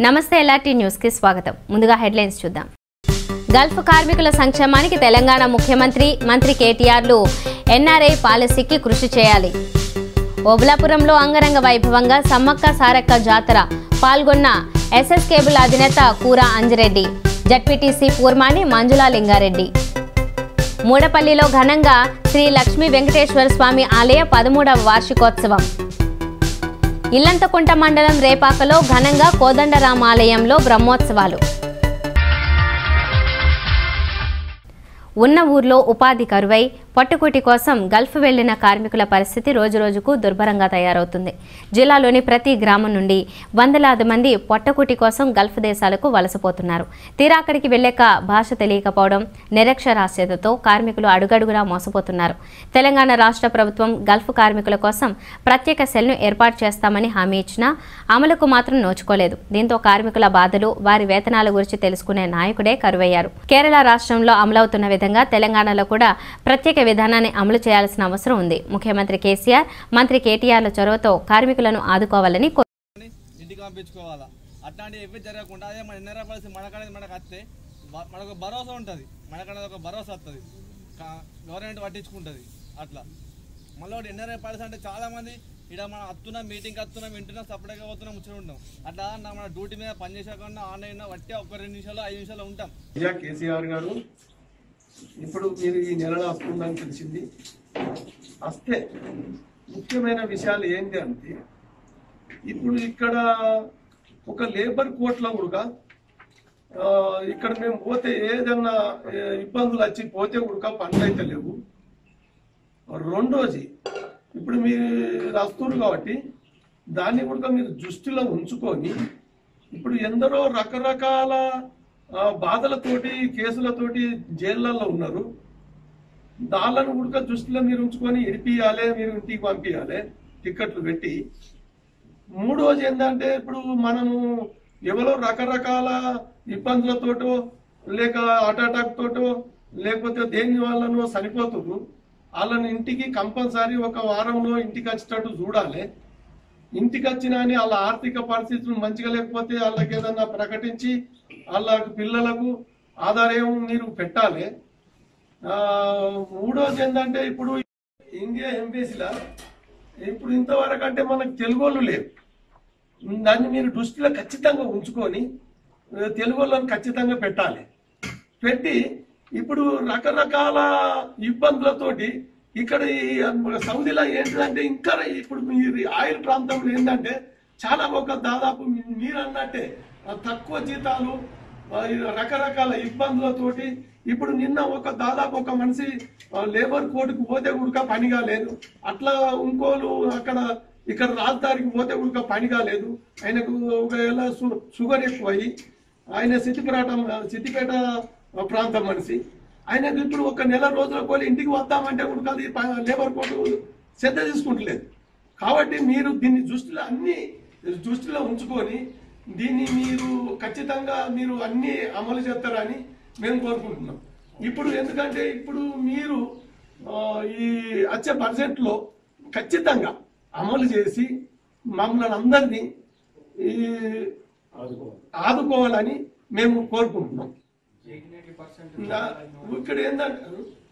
నమస్తే LRT news కి స్వాగతం. ముందుగా హెడ్లైన్స్ చూద్దాం. గల్ఫ్ కార్మికుల సంక్షేమానికి తెలంగాణ మంత్రి కేటీఆర్లు NRI పాలసీకి కృషి చేయాలి. ఓబులాపురంలో అంగరంగ వైభవంగా సమ్మక్క సారక్క జాతర పాల్గొన్న SS కేబుల్ అధినేత కూర అంజిరెడ్డి, జడ్పీటీసీ పూర్మాని మంజులా లింగారెడ్డి. మూడపల్లిలో ఘనంగా శ్రీ లక్ష్మీ వెంకటేశ్వర స్వామి ఆలయ 13వ వార్షికోత్సవం. ఇల్లంతకుంట మండలం రేపాకలో ఘనంగా కోదండరామాలయంలో బ్రహ్మోత్సవాలు. ఉన్న ఊర్లో ఉపాధి కరువై పట్టుకుటి కోసం గల్ఫ్ వెళ్లిన కార్మికుల పరిస్థితి రోజురోజుకు దుర్భరంగా తయారవుతుంది. జిల్లాలోని ప్రతి గ్రామం నుండి వందలాది మంది పొట్టకుటి కోసం గల్ఫ్ దేశాలకు వలసపోతున్నారు. తీరా అక్కడికి వెళ్ళాక భాష తెలియకపోవడం, నిరక్షరాస్యతతో కార్మికులు అడుగడుగునా మోసపోతున్నారు. తెలంగాణ రాష్ట్ర ప్రభుత్వం గల్ఫ్ కార్మికుల కోసం ప్రత్యేక సెల్ను ఏర్పాటు చేస్తామని హామీ ఇచ్చినా అమలుకు మాత్రం నోచుకోలేదు. దీంతో కార్మికుల బాధలు, వారి వేతనాల గురించి తెలుసుకునే నాయకుడే కరువయ్యారు. కేరళ రాష్ట్రంలో అమలవుతున్న విధంగా తెలంగాణలో కూడా ప్రత్యేక విధానాన్ని అమలు చేయాల్సిన అవసరం ఉంది. ముఖ్యమంత్రి కేసీఆర్, మంత్రి కేటీఆర్ల చొరవతో కార్మికులను ఆదుకోవాలని ఇంటికి పంపించుకోవాలా. అట్లాంటి ఏవి జరగకుండా అదే మన ఎన్ఆర్ఐ పాలసీ మనకనేది మనకు వస్తే మనకు భరోసా ఉంటుంది, మనకనేది ఒక భరోసా వస్తుంది, గవర్నమెంట్ పట్టించుకుంటుంది. అట్లా మళ్ళీ ఒకటి ఎన్ఆర్ఐ పాలసీ అంటే చాలామంది ఇక్కడ మనం వస్తున్నాం, మీటింగ్కి వస్తున్నాం, వింటున్నాం, సపరేట్గా పోతున్నాం, ముచ్చట ఉంటాం. అట్లా మన డ్యూటీ మీద పనిచేసాకుండా ఆన్లైన్ బట్టి ఒక 2 నిమిషాలు 5 నిమిషాలు ఉంటాం. కేసీఆర్ గారు ఇప్పుడు మీరు ఈ నెలలో వస్తుందని తెలిసింది. వస్తే ముఖ్యమైన విషయాలు ఏంటి అంటే, ఇప్పుడు ఇక్కడ ఒక లేబర్ కోర్టులో కూడా ఇక్కడ మేము పోతే ఏదన్నా ఇబ్బందులు వచ్చి పోతే కూడా పనులు అయితే లేవు. రెండోది, ఇప్పుడు మీరు వస్తున్నారు కాబట్టి దాన్ని కూడా మీరు దృష్టిలో ఉంచుకొని, ఇప్పుడు ఎందరో రకరకాల బాధలతోటి కేసులతోటి జైళ్ళల్లో ఉన్నారు. దాళ్ళను కూడా దృష్టిలో మీరు ఉంచుకొని ఇడిపియాలి, మీరు ఇంటికి పంపించాలి టిక్కెట్లు పెట్టి. మూడోది ఏంటంటే, ఇప్పుడు మనము ఎవరో రకరకాల ఇబ్బందులతోటో లేక హార్ట్ అటాక్ తోటో లేకపోతే దేని వాళ్ళనో చనిపోతున్నారు. వాళ్ళని ఇంటికి కంపల్సరీ ఒక వారంలో ఇంటికి వచ్చేటట్టు చూడాలి. ఇంటికి వచ్చినా అని వాళ్ళ ఆర్థిక పరిస్థితులు మంచిగా లేకపోతే వాళ్ళకి ఏదన్నా ప్రకటించి వాళ్ళ పిల్లలకు ఆధారం మీరు పెట్టాలి. మూడోది ఏంటంటే, ఇప్పుడు ఇండియా ఎంబసీలా ఇప్పుడు ఇంతవరకు అంటే మనకు తెలుగు వాళ్ళు లేవు. దాన్ని మీరు దృష్టిలో ఖచ్చితంగా ఉంచుకొని తెలుగు వాళ్ళని ఖచ్చితంగా పెట్టాలి. పెట్టి ఇప్పుడు రకరకాల ఇబ్బందులతోటి ఇక్కడ సౌదీలో ఏంటంటే, ఇంకా ఇప్పుడు మీరు ఆయిల్ ప్రాంతంలో ఏంటంటే చాలా దాదాపు మీరు అన్నట్టే తక్కువ జీతాలు, రకరకాల ఇబ్బందులతోటి ఇప్పుడు నిన్న దాదాపు ఒక మనిషి లేబర్ కోర్టుకు పోతే కూడా పని కాలేదు. అట్లా ఇంకోలు ఇక్కడ రాజధానికి పోతే కూడా పని కాలేదు. ఆయనకు ఒకవేళ షుగర్ ఎక్కువయ్యి ఆయన సిద్దిపేట ప్రాంతం మనిషి, ఆయనకు ఇప్పుడు ఒక నెల రోజుల కోలి ఇంటికి వద్దామంటే కూడా అది లేబర్ కోర్టు శ్రద్ధ తీసుకుంటలేదు. కాబట్టి మీరు దీన్ని దృష్టిలో ఉంచుకొని దీన్ని మీరు ఖచ్చితంగా మీరు అన్ని అమలు చేస్తారని మేము కోరుకుంటున్నాం. ఇప్పుడు ఎందుకంటే ఇప్పుడు మీరు ఈ వచ్చే బడ్జెట్లో ఖచ్చితంగా అమలు చేసి మమ్మల్ని అందరినీ ఆదుకోవాలని మేము కోరుకుంటున్నాం. ఇక్కడ ఏంటంటే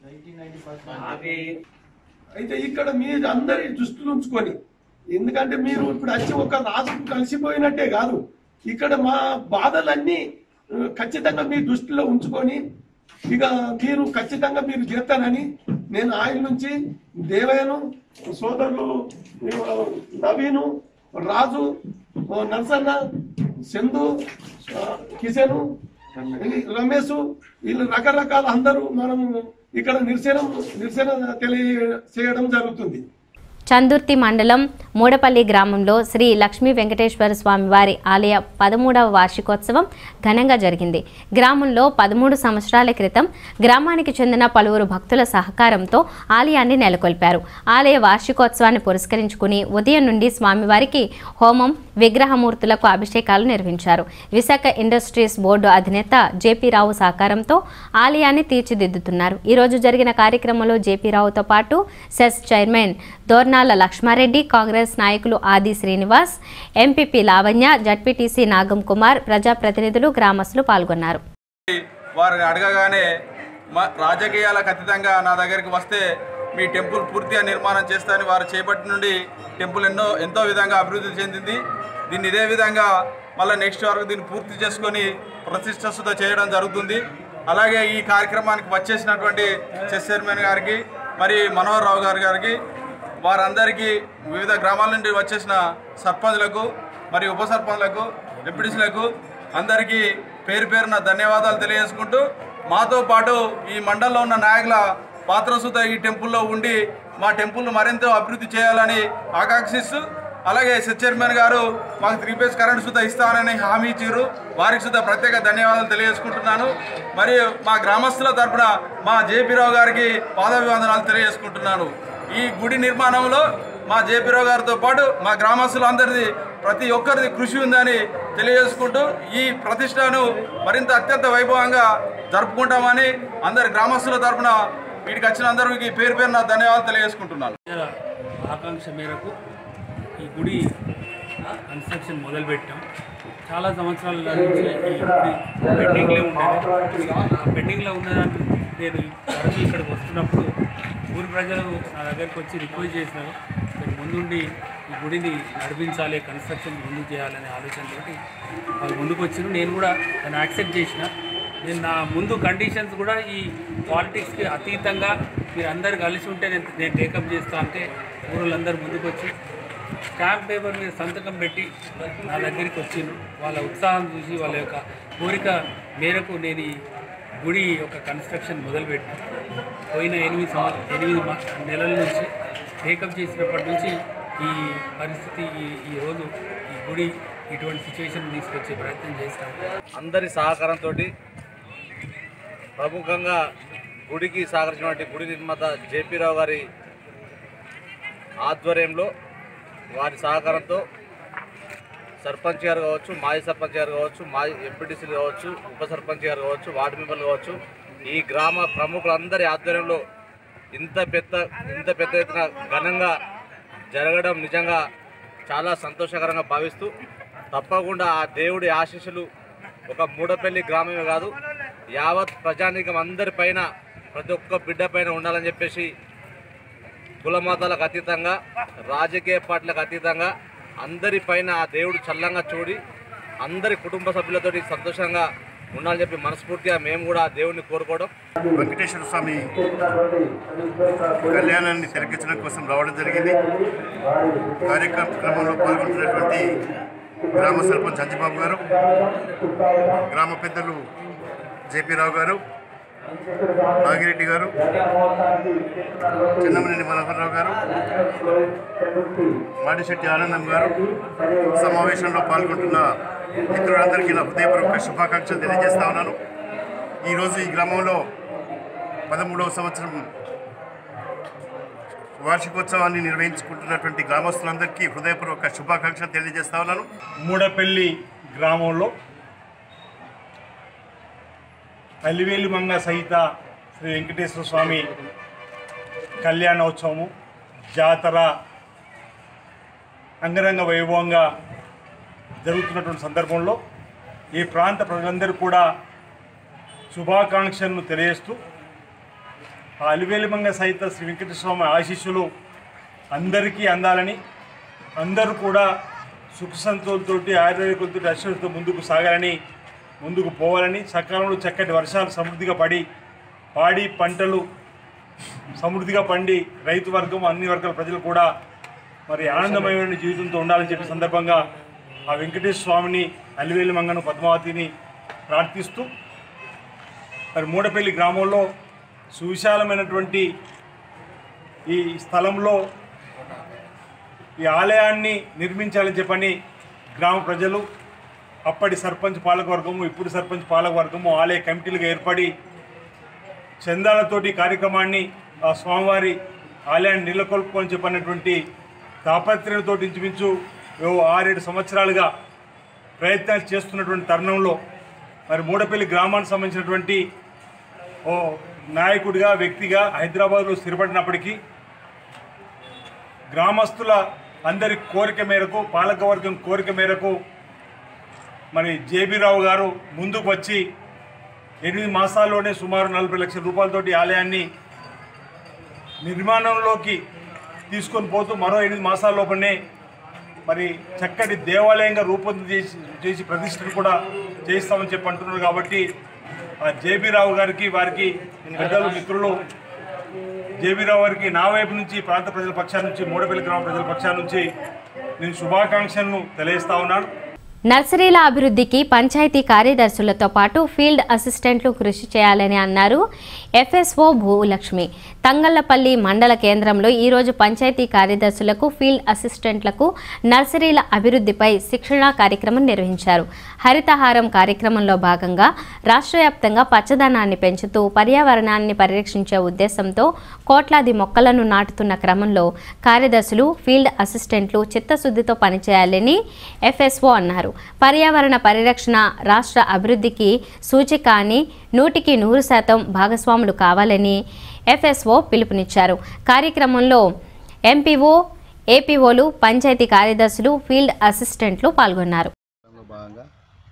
అయితే ఇక్కడ మీరు అందరి దృష్టిలో ఉంచుకొని, ఎందుకంటే మీరు ఇప్పుడు వచ్చి ఒక రాజుకు కలిసిపోయినట్టే కాదు, ఇక్కడ మా బాధలన్నీ ఖచ్చితంగా మీ దృష్టిలో ఉంచుకొని ఇక మీరు ఖచ్చితంగా మీరు చేస్తారని నేను ఆయన నుంచి దేవయ్యను, సోదరులు నవీను, రాజు, నర్సన్న, చందు, కిషను, రమేష్, వీళ్ళు రకరకాల అందరూ మనము ఇక్కడ నిరసన తెలియజేయడం జరుగుతుంది. చందుర్తి మండలం మూడపల్లి గ్రామంలో శ్రీ లక్ష్మీ వెంకటేశ్వర స్వామి వారి ఆలయ 13వ వార్షికోత్సవం ఘనంగా జరిగింది. గ్రామంలో 13 సంవత్సరాల క్రితం గ్రామానికి చెందిన పలువురు భక్తుల సహకారంతో ఆలయాన్ని నెలకొల్పారు. ఆలయ వార్షికోత్సవాన్ని పురస్కరించుకుని ఉదయం నుండి స్వామివారికి హోమం, విగ్రహమూర్తులకు అభిషేకాలు నిర్వహించారు. విశాఖ ఇండస్ట్రీస్ బోర్డు అధినేత జేపీ రావు సహకారంతో ఆలయాన్ని తీర్చిదిద్దుతున్నారు. ఈ రోజు జరిగిన కార్యక్రమంలో జేపీ రావుతో పాటు సెస్ చైర్మన్ దోర్న దోర్నాల లక్ష్మారెడ్డి, కాంగ్రెస్ నాయకులు ఆది శ్రీనివాస్, ఎంపీపీ లావణ్య, జడ్పీటీసీ నాగం కుమార్, ప్రజాప్రతినిధులు, గ్రామస్తులు పాల్గొన్నారు. వారు అడగగానే రాజకీయాలకు అతీతంగా నా దగ్గరికి వస్తే మీ టెంపుల్ పూర్తిగా నిర్మాణం చేస్తారని వారు చేపట్టి నుండి టెంపుల్ ఎంతో విధంగా అభివృద్ధి చెందింది. దీన్ని ఇదే విధంగా మళ్ళీ నెక్స్ట్ వరకు దీన్ని పూర్తి చేసుకొని ప్రతిష్టసుత చేయడం జరుగుతుంది. అలాగే ఈ కార్యక్రమానికి వచ్చేసినటువంటి చెస్ చైర్మన్ గారికి, మరి మనోహర్ రావు గారికి, వారందరికీ, వివిధ గ్రామాల నుండి వచ్చేసిన సర్పంచ్లకు, మరి ఉప సర్పంచ్లకు, డిప్యూటీలకు అందరికీ పేరు పేరున ధన్యవాదాలు తెలియజేసుకుంటూ, మాతో పాటు ఈ మండలంలో ఉన్న నాయకుల పాత్రసుత ఈ టెంపుల్లో ఉండి మా టెంపుల్ను మరింత అభివృద్ధి చేయాలని ఆకాంక్షిస్తూ, అలాగే సెట్ చైర్మన్ గారు మాకు 3 ఫేజ్ కరెంట్ సుత ఇస్తానని హామీ ఇచ్చారు. వారికి సుత ప్రత్యేక ధన్యవాదాలు తెలియజేసుకుంటున్నాను. మరియు మా గ్రామస్తుల తరఫున మా జేపీ రావు గారికి పాదాభివందనాలు తెలియజేసుకుంటున్నాను. ఈ గుడి నిర్మాణంలో మా జేపీ రావు గారితో పాటు మా గ్రామస్తులందరిది ప్రతి ఒక్కరిది కృషి ఉందని తెలియజేసుకుంటూ ఈ ప్రతిష్టను మరింత అత్యంత వైభవంగా జరుపుకుంటామని అందరి గ్రామస్తుల తరఫున వీటికి వచ్చిన అందరికీ పేరు పేరున ధన్యవాదాలు తెలియజేసుకుంటున్నాను. ఆకాంక్ష మేరకు ఈ గుడి కన్స్ట్రక్షన్ మొదలుపెట్టాం. చాలా సంవత్సరాల నుంచి ఈ గుడి పెండింగ్లో ఉండేది. పెండింగ్లో ఉన్నదాన్ని నేను తరచూ ఇక్కడికి వస్తున్నప్పుడు ఊరి ప్రజలు నా దగ్గరికి వచ్చి రిక్వెస్ట్ చేసినారు, మీరు ముందుండి ఈ గుడిని నడిపించాలి, కన్స్ట్రక్షన్ ముందుకు చేయాలనే ఆలోచనతోటి వాళ్ళు ముందుకు వచ్చారు. నేను కూడా దాన్ని యాక్సెప్ట్ చేసిన. నేను నా ముందు కండిషన్స్ కూడా ఈ పాలిటిక్స్కి అతీతంగా మీరు అందరు కలిసి ఉంటే నేను టేకప్ చేస్తా అంటే ఊళ్ళందరూ ముందుకు వచ్చి స్టాంప్ పేపర్ మీద సంతకం పెట్టి నా దగ్గరికి వచ్చిండ్రు. వాళ్ళ ఉత్సాహం చూసి వాళ్ళ యొక్క కోరిక మేరకు నేను ఈ గుడి యొక్క కన్స్ట్రక్షన్ మొదలుపెట్టాను. పోయిన 8 నెలల నుంచి టేకప్ చేసినప్పటి నుంచి ఈ పరిస్థితి ఈరోజు ఈ గుడి ఇటువంటి సిచ్యువేషన్ తీసుకొచ్చే ప్రయత్నం చేస్తాను. అందరి సహకారంతో ప్రముఖంగా గుడికి సహకరించినటువంటి గుడి నిర్మాత జేపీ రావు గారి ఆధ్వర్యంలో, వారి సహకారంతో సర్పంచ్ గారు కావచ్చు, మాజీ సర్పంచ్ గారు కావచ్చు, మాజీ ఎంపీటీసీలు కావచ్చు, ఉప సర్పంచ్ గారు కావచ్చు, వార్డు మెంబర్లు కావచ్చు, ఈ గ్రామ ప్రముఖులందరి ఆధ్వర్యంలో ఇంత పెద్ద ఎత్తున ఘనంగా జరగడం నిజంగా చాలా సంతోషకరంగా భావిస్తూ, తప్పకుండా ఆ దేవుడి ఆశీస్సులు ఒక మూడపల్లి గ్రామమే కాదు యావత్ ప్రజానీకం అందరిపైన, ప్రతి ఒక్క బిడ్డ పైన ఉండాలని చెప్పేసి కులమతాలకు అతీతంగా, రాజకీయ పార్టీలకు అతీతంగా అందరిపైన ఆ దేవుడు చల్లంగా చూడి అందరి కుటుంబ సభ్యులతోటి సంతోషంగా ఉండాలని చెప్పి మనస్ఫూర్తిగా మేము కూడా ఆ దేవుడిని కోరుకోవడం. వెంకటేశ్వర స్వామి కళ్యాణాన్ని తిలకించడం కోసం రావడం జరిగింది. కార్యక్రమంలో పాల్గొంటున్నటువంటి గ్రామ సర్పంచ్ అంజిబాబు గారు, గ్రామ పెద్దలు జేపీ రావు గారు, నాగిరెడ్డి గారు, చిన్నమనేని మనోహర్ రావు గారు, మాడిశెట్టి ఆనందం గారు, సమావేశంలో పాల్గొంటున్న మిత్రులందరికీ నా హృదయపూర్వక శుభాకాంక్షలు తెలియజేస్తా ఉన్నాను. ఈరోజు ఈ గ్రామంలో 13వ సంవత్సరం వార్షికోత్సవాన్ని నిర్వహించుకుంటున్నటువంటి గ్రామస్తులందరికీ హృదయపూర్వక శుభాకాంక్షలు తెలియజేస్తా ఉన్నాను. మూడపల్లి గ్రామంలో అలివేలిమంగ సహిత శ్రీ వెంకటేశ్వర స్వామి కళ్యాణోత్సవము జాతర అంగరంగ వైభవంగా జరుగుతున్నటువంటి సందర్భంలో ఈ ప్రాంత ప్రజలందరూ కూడా శుభాకాంక్షలను తెలియజేస్తూ ఆ అలివేలిమంగ సహిత శ్రీ వెంకటేశ్వర స్వామి ఆశీస్సులు అందరికీ అందాలని, అందరూ కూడా సుఖ సంతోషంతో ఆయుర్వేదికులతో అశ్వతో ముందుకు సాగాలని, ముందుకు పోవాలని, సకాలంలో చక్కటి వర్షాలు సమృద్ధిగా పడి పాడి పంటలు సమృద్ధిగా పండి రైతు వర్గం అన్ని వర్గాల ప్రజలు కూడా మరి ఆనందమయమైన జీవితంతో ఉండాలని చెప్పే సందర్భంగా ఆ వెంకటేశ్వర స్వామిని, అలివేలిమంగను, పద్మావతిని ప్రార్థిస్తూ మరి మూడపల్లి గ్రామంలో సువిశాలమైనటువంటి ఈ స్థలంలో ఈ ఆలయాన్ని నిర్మించాలని చెప్పని గ్రామ ప్రజలు, అప్పటి సర్పంచ్ పాలకవర్గము, ఇప్పుడు సర్పంచ్ పాలకవర్గము ఆలయ కమిటీలుగా ఏర్పడి చందాలతోటి కార్యక్రమాన్ని ఆ స్వామివారి ఆలయాన్ని నెలకొల్పుకొని చెప్పినటువంటి తాపత్రయంతో ఇంచుమించు 6-7 సంవత్సరాలుగా ప్రయత్నాలు చేస్తున్నటువంటి తరుణంలో మరి మూడపల్లి గ్రామానికి సంబంధించినటువంటి ఓ నాయకుడిగా, వ్యక్తిగా హైదరాబాద్లో స్థిరపడినప్పటికీ గ్రామస్తుల అందరి కోరిక మేరకు, పాలకవర్గం కోరిక మేరకు మరి జేబీ రావు గారు ముందుకు వచ్చి 8 మాసాల్లోనే సుమారు 40 లక్షల రూపాయలతోటి ఆలయాన్ని నిర్మాణంలోకి తీసుకొని పోతూ మరో 8 మాసాల లోపలనే మరి చక్కటి దేవాలయంగా చేసి ప్రతిష్టను కూడా చేయిస్తామని చెప్పి అంటున్నారు. కాబట్టి ఆ జేబీ రావు గారికి, వారికి పెద్దలు మిత్రులు జేబీ రావు గారికి నా వైపు నుంచి, ప్రాంత ప్రజల పక్షాల నుంచి, మూడపల్లి గ్రామ ప్రజల పక్షాల నుంచి నేను శుభాకాంక్షలను తెలియజేస్తా ఉన్నాను. నర్సరీల అభివృద్ధికి పంచాయతీ కార్యదర్శులతో పాటు ఫీల్డ్ అసిస్టెంట్లు కృషి చేయాలని అన్నారు ఎఫ్ఎస్ఓ భూలక్ష్మి. తంగళ్లపల్లి మండల కేంద్రంలో ఈరోజు పంచాయతీ కార్యదర్శులకు, ఫీల్డ్ అసిస్టెంట్లకు నర్సరీల అభివృద్ధిపై శిక్షణా కార్యక్రమం నిర్వహించారు. హరితహారం కార్యక్రమంలో భాగంగా రాష్ట్ర వ్యాప్తంగా పచ్చదనాన్ని పెంచుతూ పర్యావరణాన్ని పరిరక్షించే ఉద్దేశంతో కోట్లాది మొక్కలను నాటుతున్న క్రమంలో కార్యదర్శులు, ఫీల్డ్ అసిస్టెంట్లు చిత్తశుద్ధితో పనిచేయాలని ఎఫ్ఎస్ఓ అన్నారు. పర్యావరణ పరిరక్షణ రాష్ట్ర అభివృద్ధికి సూచిక అని 100% భాగస్వాములు కావాలని ఎఫ్ఎస్ఓ పిలుపునిచ్చారు. కార్యక్రమంలో ఎంపీఓ, ఏపీఓలు, పంచాయతీ కార్యదర్శులు, ఫీల్డ్ అసిస్టెంట్లు పాల్గొన్నారు. భాగంగా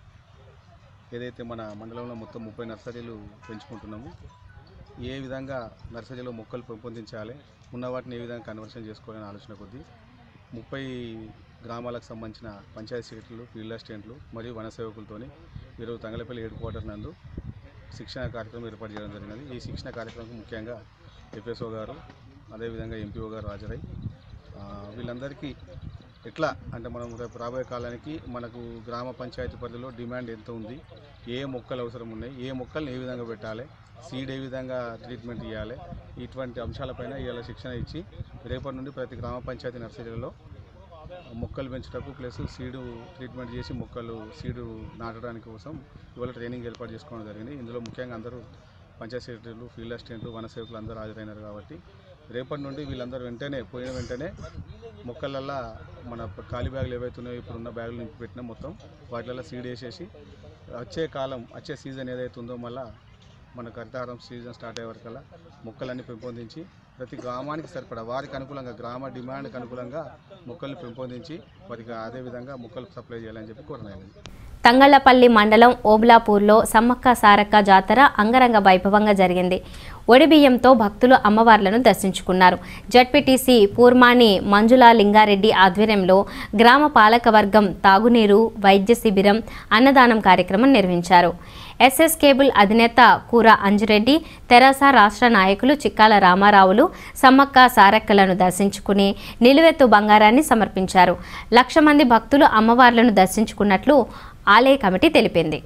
ఏదైతే మన మండలంలో మొత్తం 30 నర్సరీలు పెంచుకుంటున్నాము, ఏ విధంగా నర్సరీలో మొక్కలు పెంపొందించాలి, ఉన్న వాటిని ఏ విధంగా కన్వర్షన్ చేసుకోవాలని ఆలోచన కొద్దీ 30 గ్రామాలకు సంబంధించిన పంచాయతీ సెక్రటరీలు, ఫీల్డ్ అసిస్టెంట్లు మరియు వన సేవకులతోని ఈరోజు తంగలపల్లి హెడ్ క్వార్టర్ నందు శిక్షణ కార్యక్రమం ఏర్పాటు చేయడం జరిగినది. ఈ శిక్షణ కార్యక్రమం ముఖ్యంగా ఎఫ్ఎస్ఓ గారు, అదేవిధంగా ఎంపీఓ గారు హాజరై వీళ్ళందరికీ ఎట్లా అంటే మనం రేపు రాబోయే కాలానికి మనకు గ్రామ పంచాయతీ పరిధిలో డిమాండ్ ఎంత ఉంది, ఏ మొక్కలు అవసరం ఉన్నాయి, ఏ మొక్కల్ని ఏ విధంగా పెట్టాలి, సీడ్ ఏ విధంగా ట్రీట్మెంట్ ఇవ్వాలి, ఇటువంటి అంశాలపైన ఇవాళ శిక్షణ ఇచ్చి రేపటి నుండి ప్రతి గ్రామ పంచాయతీ నర్సరీలలో మొక్కలు పెంచుటకు ప్లస్ సీడు ట్రీట్మెంట్ చేసి మొక్కలు సీడు నాటడానికి కోసం ఇవాళ ట్రైనింగ్ ఏర్పాటు చేసుకోవడం జరిగింది. ఇందులో ముఖ్యంగా అందరూ పంచాయతీ సెక్రటరీలు, ఫీల్డ్ అసిస్టెంట్లు, వన సేవకులు అందరూ హాజరైనారు. కాబట్టి రేపటి నుండి వీళ్ళందరూ పోయిన వెంటనే మొక్కలల్లో మన ఖాళీ బ్యాగులు ఏవైతున్నాయో ఇప్పుడున్న బ్యాగులు నింపి పెట్టినా మొత్తం వాటిలలో సీడ్ వేసేసి వచ్చే సీజన్ ఏదైతే ఉందో మళ్ళీ మనకు హరితహారం సీజన్ స్టార్ట్ అయ్యే వరకల్లా మొక్కలన్నీ పెంపొందించి ప్రతి గ్రామానికి సరిపడా వారికి అనుకూలంగా, గ్రామ డిమాండ్కి అనుకూలంగా మొక్కలను పెంపొందించి వారికి అదేవిధంగా మొక్కలు సప్లై చేయాలని చెప్పి కోరనైంది. తంగళ్లపల్లి మండలం ఓబులాపూర్లో సమ్మక్క సారక్క జాతర అంగరంగ వైభవంగా జరిగింది. ఒడిబియ్యంతో భక్తులు అమ్మవార్లను దర్శించుకున్నారు. జడ్పీటీసీ పూర్మాని మంజులా లింగారెడ్డి ఆధ్వర్యంలో గ్రామ పాలకవర్గం తాగునీరు, వైద్య శిబిరం, అన్నదానం కార్యక్రమం నిర్వహించారు. ఎస్ఎస్ కేబుల్ అధినేత కూర అంజిరెడ్డి, తెరాస రాష్ట్ర నాయకులు చిక్కాల రామారావులు సమ్మక్క సారక్కలను దర్శించుకుని నిలువెత్తు బంగారాన్ని సమర్పించారు. 1,00,000 మంది భక్తులు అమ్మవార్లను దర్శించుకున్నట్లు ఆలయ కమిటీ తెలిపింది.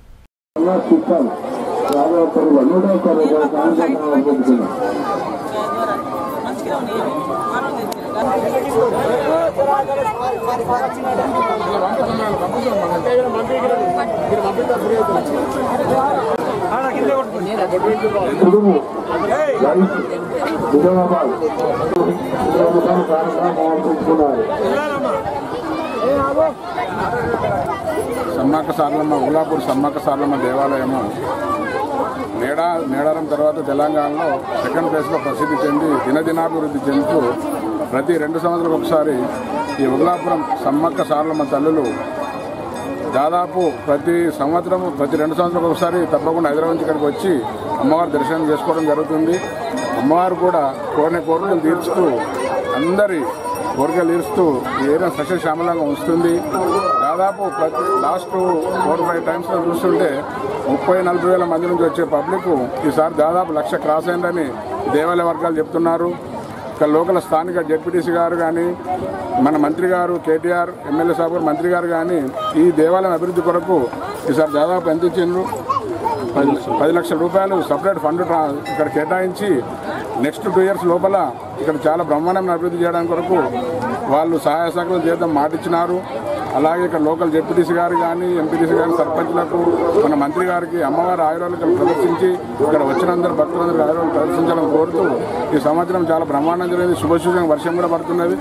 సమ్మక్క సారలమ్మ ఉల్లాపూర్ సమ్మక్క సారలమ్మ దేవాలయము మేడారం తర్వాత తెలంగాణలో సెకండ్ ప్లేస్లో ప్రసిద్ధి చెంది దినదినాభివృద్ధి చెందుతూ ప్రతి 2 సంవత్సరాలకు ఒకసారి ఈ ఉల్లాపురం సమ్మక్క సారలమ్మ తల్లులు దాదాపు ప్రతి 2 సంవత్సరాలకు ఒకసారి తప్పకుండా హైదరాబాద్ నుంచి ఇక్కడికి వచ్చి అమ్మవారి దర్శనం చేసుకోవడం జరుగుతుంది. అమ్మవారు కూడా కోరిన కోరికలు తీర్చుతూ అందరి కోరికలు తీరుస్తూ ఈ ఏరియా సస్యశ్యామలంగా ఉంచుతుంది. దాదాపు లాస్ట్ 4-5 టైమ్స్లో చూస్తుంటే 30-40 వేల మంది నుంచి వచ్చే పబ్లిక్ ఈసారి దాదాపు 1,00,000 క్రాస్ అయిందని దేవాలయ వర్గాలు చెప్తున్నారు. ఇక్కడ లోకల్ స్థానిక జెడ్పీటీసీ గారు కానీ, మన మంత్రి గారు కేటీఆర్, ఎమ్మెల్యే సాబ్ గారు, మంత్రి గారు కానీ ఈ దేవాలయం అభివృద్ధి కొరకు ఈసారి దాదాపు ఎంత ఇచ్చిండ్రు, 10 లక్షల రూపాయలు సపరేట్ ఫండ్ ఇక్కడ కేటాయించి నెక్స్ట్ 2 years లోపల ఇక్కడ చాలా బ్రహ్మాండమైన అభివృద్ధి చేయడానికి కొరకు వాళ్ళు సహాయ సహకారం చేద్దాం మాటిచ్చినారు. అలాగే ఇక్కడ లోకల్ జెడ్పీటీసీ గారు కానీ, ఎంపీటీసీ గారి సర్పంచ్లకు, మన మంత్రి గారికి అమ్మవారి ఆయుర్వేదాలు ప్రదర్శించి ఇక్కడ వచ్చినందరూ భక్తులందరూ ఆయుర్వేదాలు ప్రదర్శించాలని కోరుతూ ఈ సంవత్సరం చాలా బ్రహ్మాండం జరిగింది. శుభసూచన వర్షం కూడా పడుతున్నది.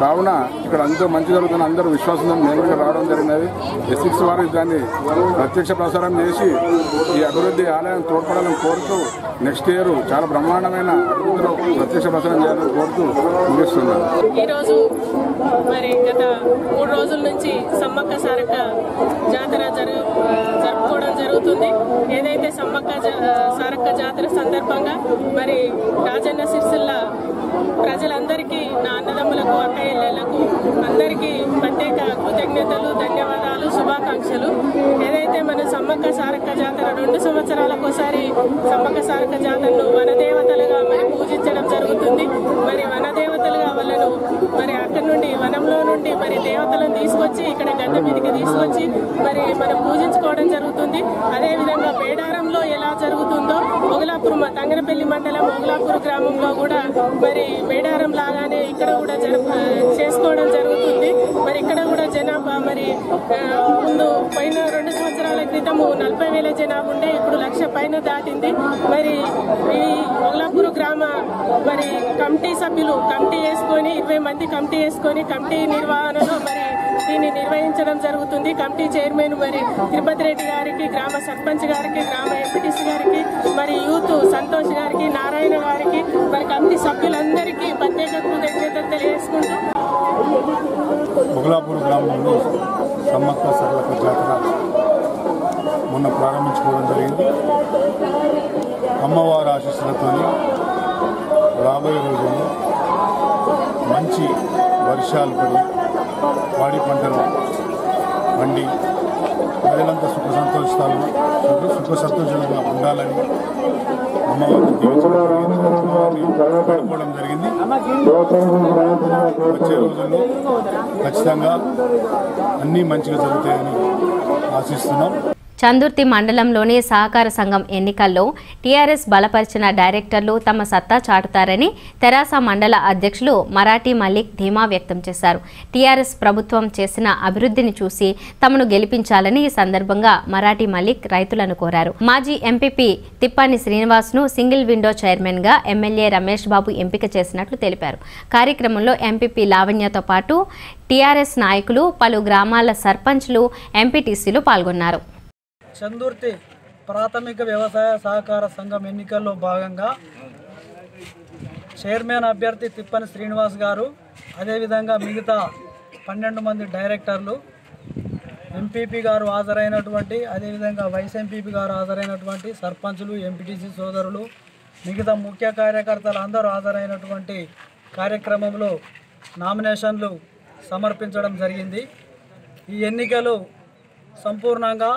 కావున ఇక్కడ అంతా మంచి జరుగుతున్న అందరూ విశ్వాసంతో మేము రావడం జరిగినది. ఎస్సిక్స్ వారు దాన్ని ప్రత్యక్ష ప్రసారం చేసి ఈ అభివృద్ధి ఆలయం తోడ్పడాలని కోరుతూ నెక్స్ట్ ఇయర్ చాలా బ్రహ్మాండమైన అభివృద్ధిలో ప్రత్యక్ష ప్రసారం చేయాలని కోరుతూ ముగిస్తున్నాను. ఈరోజు మరి గత 3 రోజుల నుంచి సమ్మక్క సారక్క జాతర జరుపుకోవడం జరుగుతుంది. ఏదైతే సమ్మక్క సారక్క జాతర సందర్భంగా మరి రాజన్న సిరిసిల్ల ప్రజలందరికీ, నా అన్నదమ్ములకు, అక్కయ్యలకు అందరికీ ప్రత్యేక కృతజ్ఞతలు, ధన్యవాదాలు, శుభాకాంక్షలు. ఏదైతే మన సమ్మక్క సారక్క జాతర 2 సంవత్సరాలకోసారి సమ్మక్క సారక్క జాతరను వనదేవతలుగా మరి పూజించడం జరుగుతుంది. మరి వనదేవతలుగా వాళ్ళను మరి అక్కడి నుండి వనంలో నుండి మరి దేవతలను తీసుకొచ్చి ఇక్కడ గడ్డ మీదకి తీసుకొచ్చి మరి మనం పూజించుకోవడం జరుగుతుంది. అదేవిధంగా మేడారంలో ఎలా జరుగుతుందో మొగలాపూర్ తంగనపల్లి మండలం మొగలాపూర్ గ్రామంలో కూడా మరి మేడారం లాగానే ఇక్కడ కూడా చేసుకోవడం జరుగుతుంది. మరి ఇక్కడ కూడా జనాభా మరి ముందు పైన 2 సంవత్సరాల క్రితము 40,000 జనాభా ఉండే, ఇప్పుడు 1,00,000 పైన దాటింది. మరి ఈ మొగలాపూర్ గ్రామ మరి కమిటీ సభ్యులు కమిటీ వేసుకొని 20 మంది కమిటీ వేసుకొని కమిటీ నిర్వహణలో మరి దీన్ని నిర్వహించడం జరుగుతుంది. కమిటీ చైర్మన్ మరి తిరుపతి రెడ్డి గారికి, గ్రామ సర్పంచ్ గారికి, గ్రామ ఎంపీటీసీ గారికి, మరి యూత్ సంతోష్ గారికి, నారాయణ గారికి, మరి కమిటీ సభ్యులందరికీ ప్రత్యేక కృతజ్ఞతలు తెలియజేసుకుంటూ మొగలాపూర్ గ్రామంలో సమ్మక్క సారక్క జాతర మొన్న ప్రారంభించుకోవడం జరిగింది. అమ్మవారి ఆశీస్సులతో రాబోయే రోజుల్లో మంచి వర్షాలు పడి పాడి పంటలు పండి ప్రజలంతా సుఖ సంతోషంగా ఉండాలని అమ్మవారిని కోరుకోవడం జరిగింది. వచ్చే రోజుల్లో ఖచ్చితంగా అన్నీ మంచిగా జరుగుతాయని ఆశిస్తున్నాం. చందుర్తి మండలంలోని సహకార సంఘం ఎన్నికల్లో టీఆర్ఎస్ బలపరిచిన డైరెక్టర్లు తమ సత్తా చాటుతారని తెరాస మండల అధ్యక్షులు మరాఠీ మల్లిక్ ధీమా వ్యక్తం చేశారు. టీఆర్ఎస్ ప్రభుత్వం చేసిన అభివృద్ధిని చూసి తమను గెలిపించాలని ఈ సందర్భంగా మరాఠీ మల్లిక్ రైతులను కోరారు. మాజీ ఎంపీపీ తిప్పాని శ్రీనివాస్ను సింగిల్ విండో చైర్మన్గా ఎమ్మెల్యే రమేష్ బాబు ఎంపిక చేసినట్లు తెలిపారు. కార్యక్రమంలో ఎంపీపీ లావణ్యతో పాటు టీఆర్ఎస్ నాయకులు, పలు గ్రామాల సర్పంచ్లు, ఎంపీటీసీలు పాల్గొన్నారు. చందుర్తి ప్రాథమిక వ్యవసాయ సహకార సంఘం ఎన్నికల్లో భాగంగా చైర్మన్ అభ్యర్థి తిప్పని శ్రీనివాస్ గారు, అదేవిధంగా మిగతా 12 మంది డైరెక్టర్లు, ఎంపీపీ గారు హాజరైనటువంటి, అదేవిధంగా వైస్ ఎంపీపీ గారు హాజరైనటువంటి సర్పంచులు, ఎంపీటీసీ సోదరులు, మిగతా ముఖ్య కార్యకర్తలు అందరూ హాజరైనటువంటి కార్యక్రమంలో నామినేషన్లు సమర్పించడం జరిగింది. ఈ ఎన్నికలు సంపూర్ణంగా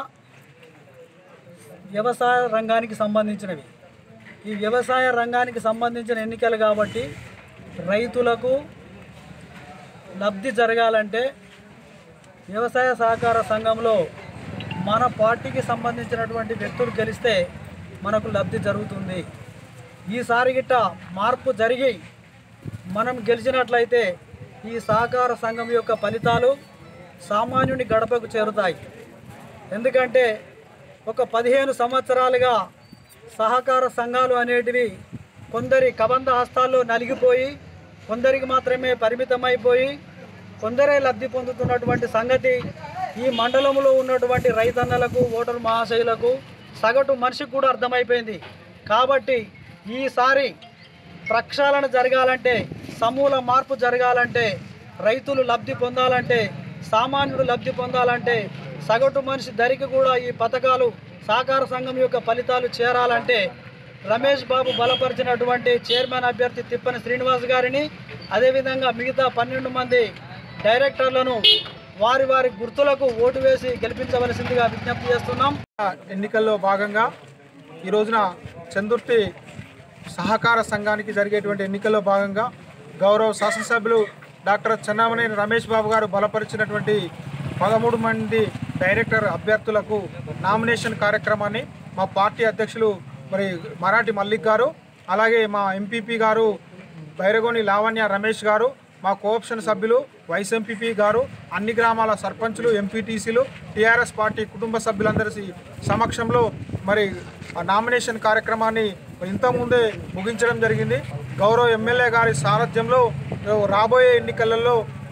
వ్యవసాయ రంగానికి సంబంధించినవి. ఈ వ్యవసాయ రంగానికి సంబంధించిన ఎన్నికలు కాబట్టి రైతులకు లబ్ధి జరగాలంటే వ్యవసాయ సహకార సంఘంలో మన పార్టీకి సంబంధించినటువంటి వ్యక్తులు గెలిస్తే మనకు లబ్ధి జరుగుతుంది. ఈసారి గిట్ట మార్పు జరిగి మనం గెలిచినట్లయితే ఈ సహకార సంఘం యొక్క ఫలితాలు సామాన్యుని గడపకు చేరుతాయి. ఎందుకంటే ఒక 15 సంవత్సరాలుగా సహకార సంఘాలు అనేటివి కొందరి కబంధ హస్తాల్లో నలిగిపోయి కొందరికి మాత్రమే పరిమితమైపోయి కొందరే లబ్ధి పొందుతున్నటువంటి సంగతి ఈ మండలంలో ఉన్నటువంటి రైతన్నలకు, ఓటరు మహాశయులకు, సగటు మనిషికి కూడా అర్థమైపోయింది. కాబట్టి ఈసారి ప్రక్షాళన జరగాలంటే, సమూల మార్పు జరగాలంటే, రైతులు లబ్ధి పొందాలంటే, సామాన్యుడు లబ్ధి పొందాలంటే, సగటు మనిషి ధరికి కూడా ఈ పథకాలు సహకార సంఘం యొక్క ఫలితాలు చేరాలంటే రమేష్ బాబు బలపరిచినటువంటి చైర్మన్ అభ్యర్థి తిప్పని శ్రీనివాస్ గారిని, అదేవిధంగా మిగతా 12 మంది డైరెక్టర్లను వారి వారి గుర్తులకు ఓటు వేసి గెలిపించవలసిందిగా విజ్ఞప్తి చేస్తున్నాం. ఎన్నికల్లో భాగంగా ఈ రోజున చందుర్తి సహకార సంఘానికి జరిగేటువంటి ఎన్నికల్లో భాగంగా గౌరవ శాసనసభ్యులు డాక్టర్ చెన్నామనేని రమేష్ బాబు గారు బలపరిచినటువంటి 13 మంది డైరెక్టర్ అభ్యర్థులకు నామినేషన్ కార్యక్రమాన్ని మా పార్టీ అధ్యక్షులు మరి మరాఠీ మల్లిక్ గారు, అలాగే మా ఎంపీపీ గారు బైరగోని లావణ్య రమేష్ గారు, మా కోఆప్షన్ సభ్యులు వైస్ ఎంపీపీ గారు, అన్ని గ్రామాల సర్పంచులు, ఎంపీటీసీలు, టీఆర్ఎస్ పార్టీ కుటుంబ సభ్యులందరి సమక్షంలో మరి ఆ నామినేషన్ కార్యక్రమాన్ని ఇంతకుముందే ముగించడం జరిగింది. గౌరవ ఎమ్మెల్యే గారి సారథ్యంలో రాబోయే ఎన్నికలలో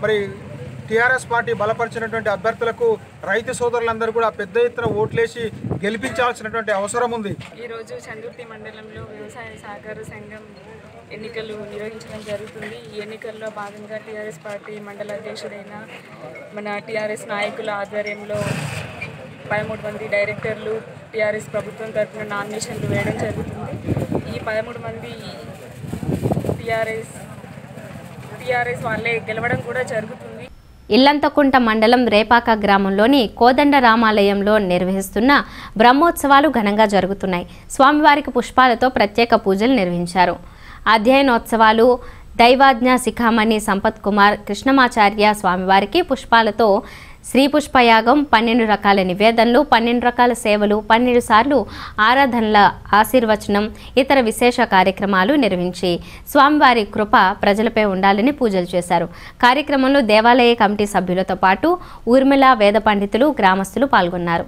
మరి టీఆర్ఎస్ పార్టీ బలపరిచినటువంటి అభ్యర్థులకు రైతు సోదరులందరూ కూడా పెద్ద ఎత్తున ఓట్లేసి గెలిపించాల్సినటువంటి అవసరం ఉంది. ఈరోజు చందుర్తి మండలంలో వ్యవసాయ సహకార సంఘం ఎన్నికలు నిర్వహించడం జరుగుతుంది. ఈ ఎన్నికల్లో భాగంగా టీఆర్ఎస్ పార్టీ మండల అధ్యక్షుడైన మన టీఆర్ఎస్ నాయకుల ఆధ్వర్యంలో 13 మంది డైరెక్టర్లు టీఆర్ఎస్ ప్రభుత్వం తరఫున నామినేషన్లు వేయడం జరుగుతుంది. ఈ 13 మంది టీఆర్ఎస్ వాళ్ళే గెలవడం కూడా జరుగుతుంది. ఇల్లంతకుంట మండలం రేపాక గ్రామంలోని కోదండ రామాలయంలో నిర్వహిస్తున్న బ్రహ్మోత్సవాలు ఘనంగా జరుగుతున్నాయి. స్వామివారికి పుష్పాలతో ప్రత్యేక పూజలు నిర్వహించారు. అధ్యయనోత్సవాలు దైవాజ్ఞ శిఖామణి సంపత్ కుమార్ కృష్ణమాచార్య స్వామివారికి పుష్పాలతో శ్రీ పుష్పయాగం, 12 రకాల నివేదనలు, 12 రకాల సేవలు, 12 సార్లు ఆరాధనల ఆశీర్వచనం, ఇతర విశేష కార్యక్రమాలు నిర్వహించి స్వామివారి కృప ప్రజలపై ఉండాలని పూజలు చేశారు. కార్యక్రమంలో దేవాలయ కమిటీ సభ్యులతో పాటు ఊర్మిళ వేద పండితులు, గ్రామస్తులు పాల్గొన్నారు.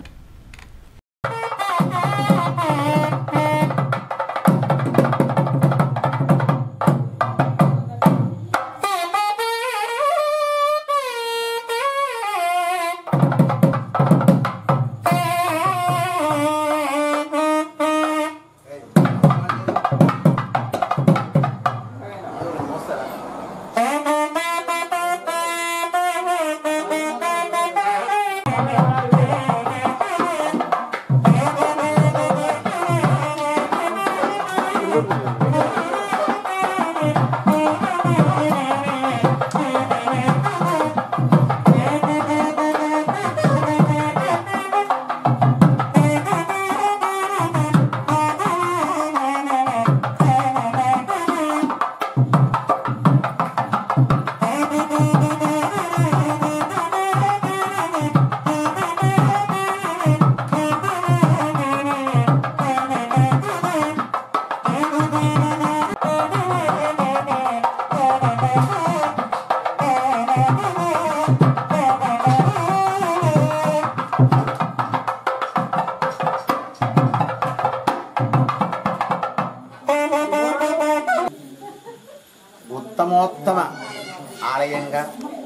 ఉత్తమోత్తమ ఆలయంగా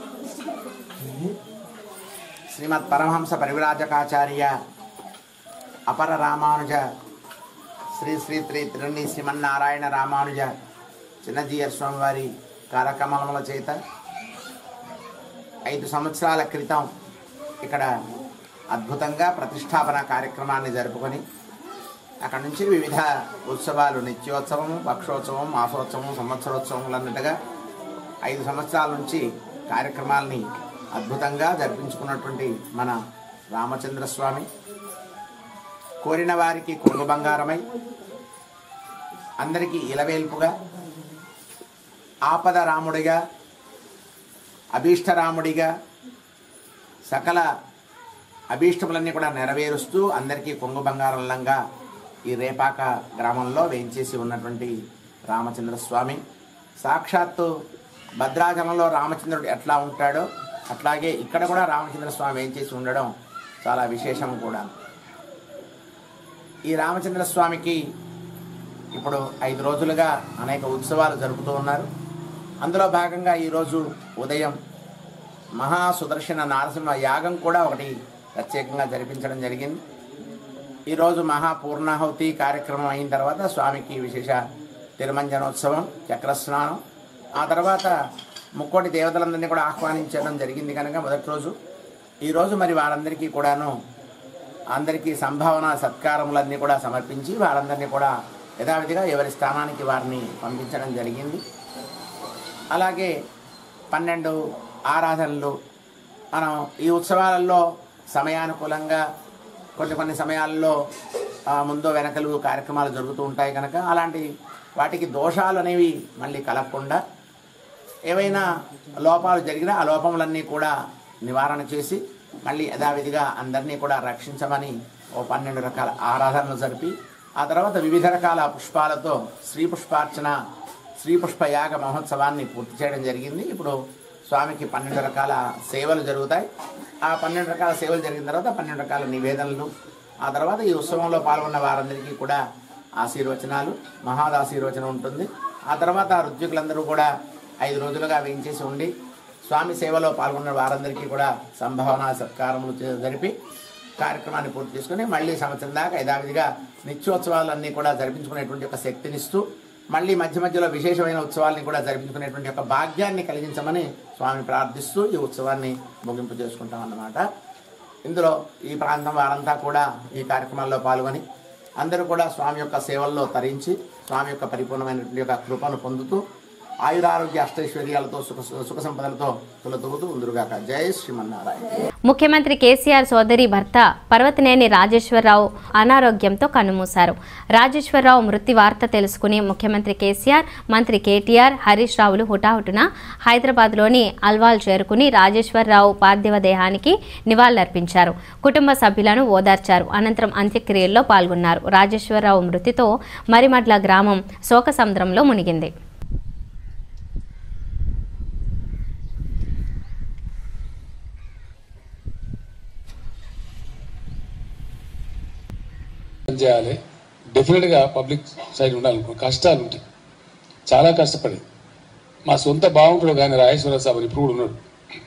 శ్రీమద్ పరమహంస పరివ్రాజకాచార్య అపర రామానుజ శ్రీ శ్రీ శ్రీ తిరుణి శ్రీమన్నారాయణ రామానుజ చిన్నజీయర్ స్వామివారి కార్యక్రమముల చేత 5 సంవత్సరాల క్రితం ఇక్కడ అద్భుతంగా ప్రతిష్టాపన కార్యక్రమాన్ని జరుపుకొని అక్కడ నుంచి వివిధ ఉత్సవాలు నిత్యోత్సవం, పక్షోత్సవం, మాసోత్సవం, సంవత్సరోత్సవములన్నట్టుగా 5 సంవత్సరాల నుంచి కార్యక్రమాలని అద్భుతంగా జరిపించుకున్నటువంటి మన రామచంద్రస్వామి కోరిన వారికి కొంగు బంగారమై అందరికీ ఇలవేల్పుగా ఆపద రాముడిగా అభీష్టరాముడిగా సకల అభీష్టములన్నీ కూడా నెరవేరుస్తూ అందరికీ కొంగు బంగారంలంగా ఈ రేపాక గ్రామంలో వేయించేసి ఉన్నటువంటి రామచంద్రస్వామి సాక్షాత్తు భద్రాచలంలో రామచంద్రుడు ఎట్లా ఉంటాడో అట్లాగే ఇక్కడ కూడా రామచంద్రస్వామి వేయించేసి ఉండడం చాలా విశేషం కూడా. ఈ రామచంద్రస్వామికి ఇప్పుడు 5 రోజులుగా అనేక ఉత్సవాలు జరుపుతూ ఉన్నారు. అందులో భాగంగా ఈరోజు ఉదయం మహాసుదర్శన నారసింహ యాగం కూడా ఒకటి ప్రత్యేకంగా జరిపించడం జరిగింది. ఈరోజు మహాపూర్ణాహుతి కార్యక్రమం అయిన తర్వాత స్వామికి విశేష తిరుమంజనోత్సవం, చక్రస్నానం, ఆ తర్వాత ముక్కోటి దేవతలందరినీ కూడా ఆహ్వానించడం జరిగింది కనుక మొదటి రోజు ఈరోజు మరి వారందరికీ కూడాను అందరికీ సంభావన సత్కారములన్నీ కూడా సమర్పించి వారందరినీ కూడా యథావిధిగా ఎవరి స్థానానికి వారిని పంపించడం జరిగింది. అలాగే 12 ఆరాధనలు మనం ఈ ఉత్సవాలలో సమయానుకూలంగా కొన్ని సమయాల్లో ముందు వెనకలు కార్యక్రమాలు జరుగుతూ ఉంటాయి కనుక అలాంటి వాటికి దోషాలు అనేవి మళ్ళీ కలగకుండా ఏవైనా లోపాలు జరిగినా ఆ లోపములన్నీ కూడా నివారణ చేసి మళ్ళీ యథావిధిగా అందరినీ కూడా రక్షించమని 12 రకాల ఆరాధనలు జరిపి ఆ తర్వాత వివిధ రకాల పుష్పాలతో శ్రీ పుష్పార్చన, శ్రీ పుష్పయాగ మహోత్సవాన్ని పూర్తి చేయడం జరిగింది. ఇప్పుడు స్వామికి 12 రకాల సేవలు జరుగుతాయి. ఆ 12 రకాల సేవలు జరిగిన తర్వాత 12 రకాల నివేదనలు, ఆ తర్వాత ఈ ఉత్సవంలో పాల్గొన్న వారందరికీ కూడా ఆశీర్వచనాలు, మహాదాశీర్వచనం ఉంటుంది. ఆ తర్వాత ఋత్వికులందరూ కూడా 5 రోజులుగా వేయించేసి ఉండి స్వామి సేవలో పాల్గొన్న వారందరికీ కూడా సంభావన సత్కారములు జరిపి కార్యక్రమాన్ని పూర్తి చేసుకుని మళ్ళీ సంవత్సరం దాకా యథావిధిగా నిత్యోత్సవాలన్నీ కూడా జరిపించుకునేటువంటి ఒక శక్తినిస్తూ మళ్ళీ మధ్య మధ్యలో విశేషమైన ఉత్సవాల్ని కూడా జరిపించుకునేటువంటి ఒక భాగ్యాన్ని కలిగించమని స్వామిని ప్రార్థిస్తూ ఈ ఉత్సవాన్ని ముగింపు చేసుకుంటాం అన్నమాట. ఇందులో ఈ ప్రాంతం వారంతా కూడా ఈ కార్యక్రమాల్లో పాల్గొని అందరూ కూడా స్వామి యొక్క సేవల్లో తరించి స్వామి యొక్క పరిపూర్ణమైనటువంటి యొక్క కృపను పొందుతూ ఆయురారోగ్య అష్టైశ్వర్యాలతో సుఖ సంపదలతో తులతూగుతూ ఉందురుగాక. జై శ్రీమన్నారాయణ. ముఖ్యమంత్రి కేసీఆర్ సోదరి భర్త పర్వతనేని రాజేశ్వరరావు అనారోగ్యంతో కన్నుమూశారు. రాజేశ్వరరావు మృతి వార్త తెలుసుకుని ముఖ్యమంత్రి కేసీఆర్, మంత్రి కేటీఆర్, హరీష్ రావులు హుటాహుటున హైదరాబాద్లోని అల్వాల్ చేరుకుని రాజేశ్వరరావు పార్థివ దేహానికి నివాళులర్పించారు. కుటుంబ సభ్యులను ఓదార్చారు. అనంతరం అంత్యక్రియల్లో పాల్గొన్నారు. రాజేశ్వరరావు మృతితో మరిమడ్ల గ్రామం శోకసముద్రంలో మునిగింది. చేయాలి, డెఫినెట్గా పబ్లిక్ సైడ్ ఉండాలనుకో. కష్టాలు ఉంటాయి, చాలా కష్టపడి మా సొంత బాగుంటాడు కానీ రాజేశ్వర సాబు ఇప్పుడు కూడా ఉన్నాడు.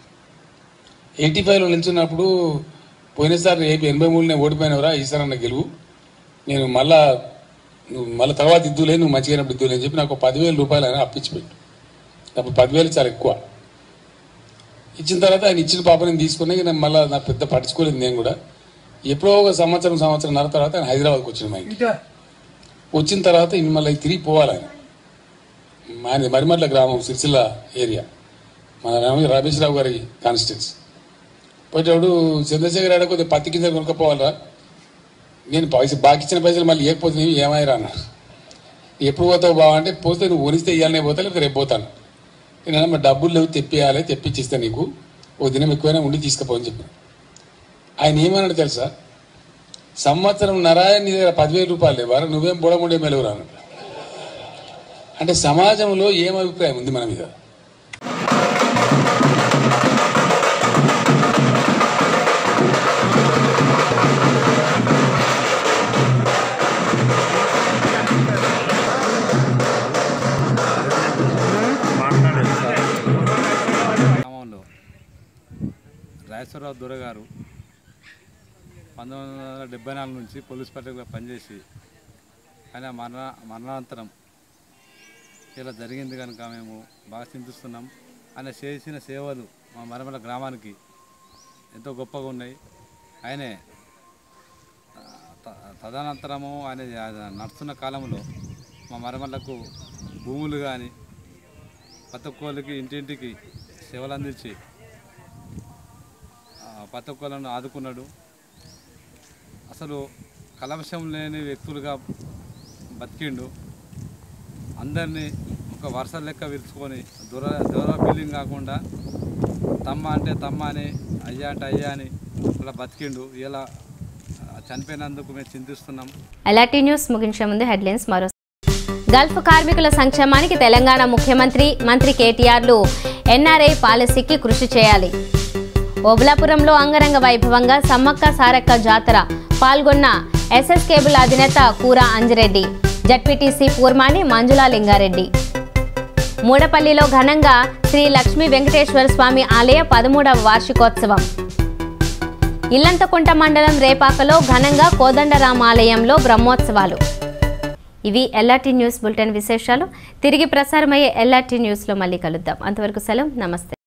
85లో నిల్చున్నప్పుడు పోయినసారి 83 ఓడిపోయినవరా, ఈసారి అన్న గెలువు, నేను మళ్ళీ తర్వాత ఇద్దులే, నువ్వు మంచిగా ఇద్దులే అని చెప్పి నాకు 10,000 రూపాయలు ఆయన అప్పించిపెట్టు. అప్పుడు 10,000 చాలా ఎక్కువ ఇచ్చిన తర్వాత ఆయన ఇచ్చిన పాప నేను తీసుకున్నా. నేను మళ్ళీ నాకు పెద్ద పట్టించుకోలేదు. నేను కూడా ఎప్పుడో ఒక సంవత్సరం తర్వాత ఆయన హైదరాబాద్కి వచ్చిన మా ఇంటికి వచ్చిన తర్వాత ఇన్ని మళ్ళీ తిరిగి పోవాలి. ఆయన మరిమడ్ల గ్రామం సిరిసిల్ల ఏరియా, మన రమేశ్వరరావు గారి కాన్స్టిట్యున్సీ. పోయేటప్పుడు చంద్రశేఖర్ ఆడ కొద్దిగా పత్తి కింద కొనుక్కపోవాలరా, నేను బాకి ఇచ్చిన పైసలు మళ్ళీ ఇవ్వకపోతే ఏమైరా అన్నాడు. ఎప్పుడు పోతావు బావ అంటే, పోతే నువ్వు వరిస్తే ఇవ్వాలనే పోతా, లేకపోతే రేపు పోతాను. నేను మరి డబ్బులు లేవు, తెప్పించిస్తా, నీకు ఓ దినం ఎక్కువైనా ఉండి తీసుకుపోని చెప్పాను. ఆయన ఏమన్నాడు తెలుసా, సంవత్సరం నరాయణ నీ దగ్గర 10,000 రూపాయలు లేవారు, నువ్వేం బుడముండే మెలుగురాను. అంటే సమాజంలో ఏం అభిప్రాయం ఉంది మన మీద? రాజేశ్వరరావు దొరగారు 1974 నుంచి పోలీస్ పార్టీగా పనిచేసి ఆయన మరణానంతరం ఇలా జరిగింది కనుక మేము బాగా చింతిస్తున్నాం. ఆయన చేసిన సేవలు మా మరిమల గ్రామానికి ఎంతో గొప్పగా ఉన్నాయి. ఆయనే తదనంతరము ఆయన నడుస్తున్న కాలంలో మా మరిమలకు భూములు కానీ ప్రతి ఒక్కరికి ఇంటింటికి సేవలు అందించి ప్రతి ఒక్కళ్ళను ఆదుకున్నాడు. అసలు కలవశం లేని వ్యక్తులుగా బతికిండు. అందరినీ ఒక వరుస లెక్క విరుచుకొని దూర ఫీలింగ్ కాకుండా తమ్మ అంటే తమ్మ అని, అయ్యా అంటే అయ్యా అని అలా బతికిండు. ఇలా చనిపోయినందుకు మేము చింతిస్తున్నాం. LRT న్యూస్ ముగించే ముందు హెడ్లైన్స్ మరో. గల్ఫ్ కార్మికుల సంక్షేమానికి తెలంగాణ ముఖ్యమంత్రి, మంత్రి కేటీఆర్లు NRI పాలసీకి కృషి చేయాలి. ఓబులాపురంలో అంగరంగ వైభవంగా సమ్మక్క సారక్క జాతర, పాల్గొన్న SS కేబుల్ అధినేత కూర అంజిరెడ్డి, జడ్పీటీసీ పూర్మాని మంజులా లింగారెడ్డి. మూడపల్లిలో ఘనంగా శ్రీ లక్ష్మీ వెంకటేశ్వర స్వామి ఆలయ 13వ వార్షికోత్సవం. ఇల్లంతకుంట మండలం రేపాకలో ఘనంగా కోదండరామాలయంలో బ్రహ్మోత్సవాలు. ఇవి LRT న్యూస్ బులెటిన్ విశేషాలు. తిరిగి ప్రసారమయ్యే LRT న్యూస్లో మళ్ళీ కలుద్దాం. అంతవరకు సెలవు, నమస్తే.